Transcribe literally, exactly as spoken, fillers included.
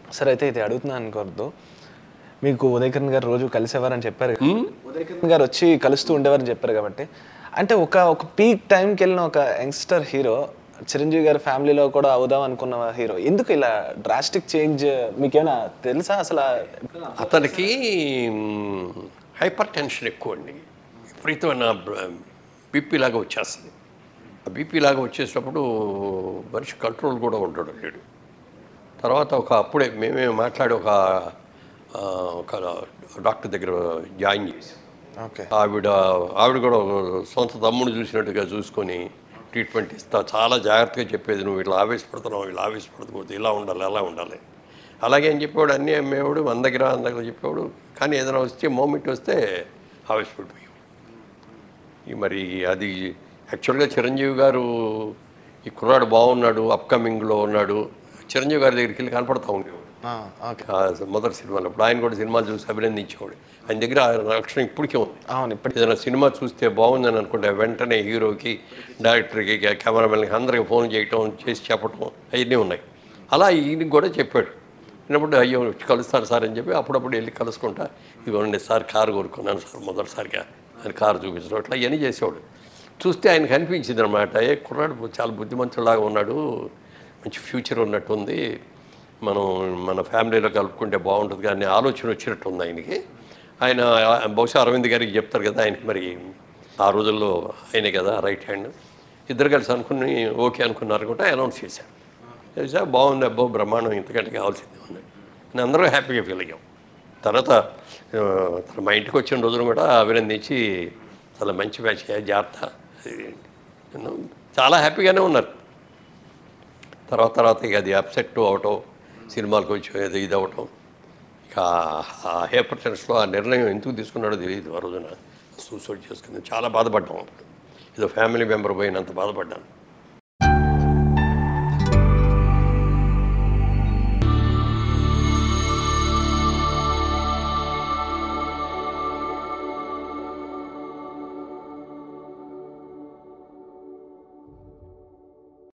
సరే అయితే ఇది అడుగుతున్నాను అనుకోవద్దు, మీకు ఉదయ్ కిరణ్ గారు రోజు కలిసేవారని చెప్పారు, ఉదయ్ కిరణ్ గారు వచ్చి కలుస్తూ ఉండేవారని చెప్పారు కాబట్టి, అంటే ఒక ఒక పీక్ టైంకి వెళ్ళిన ఒక యంగ్స్టర్ హీరో చిరంజీవి గారి ఫ్యామిలీలో కూడా అవుదాం అనుకున్న హీరో ఎందుకు ఇలా డ్రాస్టిక్ చేంజ్ మీకేమైనా తెలుసా అసలు? అతనికి హైపర్ టెన్షన్ ఎక్కువ అండి, విపరీతమైన బీపీ లాగా వచ్చేస్తుంది. ఆ బీపీ లాగా వచ్చేసినప్పుడు మనిషి కంట్రోల్ కూడా ఉండడు లేడు. తర్వాత ఒక అప్పుడే మేమే మాట్లాడి ఒక ఒక డాక్టర్ దగ్గర జాయిన్ చేసి, ఓకే, ఆవిడ ఆవిడ కూడా సొంత తమ్ముడు చూసినట్టుగా చూసుకొని ట్రీట్మెంట్ ఇస్తా, చాలా జాగ్రత్తగా చెప్పేది, నువ్వు ఇట్లా ఆవేశపడుతున్నావు, ఇలా ఆవేశపడకూడదు, ఇలా ఉండాలి, అలా ఉండాలి, అలాగే అని చెప్పేవాడు. అన్నీ అమ్మేవాడు, మన దగ్గర మన దగ్గర చెప్పేవాడు. కానీ ఏదైనా వస్తే మూమెంట్ వస్తే ఆవేశపడిపోయావు. మరి అది యాక్చువల్గా చిరంజీవి గారు ఈ కుర్రాడు బాగున్నాడు, అప్కమింగ్లో ఉన్నాడు, చిరంజీవి గారి దగ్గరికి వెళ్ళి కనపడతా ఉండేవాడు మొదటి సినిమాలో. ఇప్పుడు ఆయన కూడా సినిమాలు చూసి అభినందించేవాడు. ఆయన దగ్గర లక్షణం ఇప్పటికే ఉంది. అవును, ఇప్పుడు ఏదైనా సినిమా చూస్తే బాగుందని అనుకుంటే వెంటనే హీరోకి, డైరెక్టర్కి, కెమెరామెన్కి అందరికి ఫోన్ చేయటం, చేసి చెప్పటం అవన్నీ ఉన్నాయి. అలా ఈయనకి కూడా చెప్పాడు. విన్నప్పుడు అయ్యో కలుస్తారు సార్ అని చెప్పి అప్పుడప్పుడు వెళ్ళి కలుసుకుంటా, ఇదిగోండి సార్ కారు కోరుకున్నాను సార్ మొదటిసారిగా ఆయన కారు చూపించడం, అట్లా ఇవన్నీ చేసేవాడు. చూస్తే ఆయనకు అనిపించింది అనమాట, ఏ కుర్రాడు చాలా బుద్ధిమంతులాగా ఉన్నాడు, మంచి ఫ్యూచర్ ఉన్నట్టు ఉంది, మనం మన ఫ్యామిలీలో కలుపుకుంటే బాగుంటుంది కానీ ఆలోచన వచ్చినట్టు ఉంది ఆయనకి. ఆయన బహుశా అరవింద్ గారికి చెప్తారు కదా, ఆయనకి మరి ఆ రోజుల్లో ఆయనే కదా రైట్ హ్యాండ్. ఇద్దరు కలిసి అనుకుని ఓకే అనుకున్నారు కూడా అనౌన్స్ చేశారు. చేసా బాగుంది, అబ్బో బ్రహ్మాండం, ఇంతకంటే కావాల్సింది ఉంది అని అందరూ హ్యాపీగా ఫీల్ అయ్యాం. తర్వాత మా ఇంటికి వచ్చిన రోజున కూడా అభినందించి చాలా మంచి మ్యాచ్, జాగ్రత్త, చాలా హ్యాపీగానే ఉన్నారు. తర్వాత తర్వాత ఇక అది అప్సెట్ అవటం, సినిమాలకు వచ్చి ఏదో ఇది అవటం, ఇక ఆ హైపర్ టెన్షన్లో ఆ నిర్ణయం ఎందుకు తీసుకున్నాడో తెలియదు. ఆ రోజున సూసైడ్ చేసుకుని చాలా బాధపడ్డాం. అప్పుడు ఏదో ఫ్యామిలీ మెంబర్ పోయినంత బాధపడ్డాను.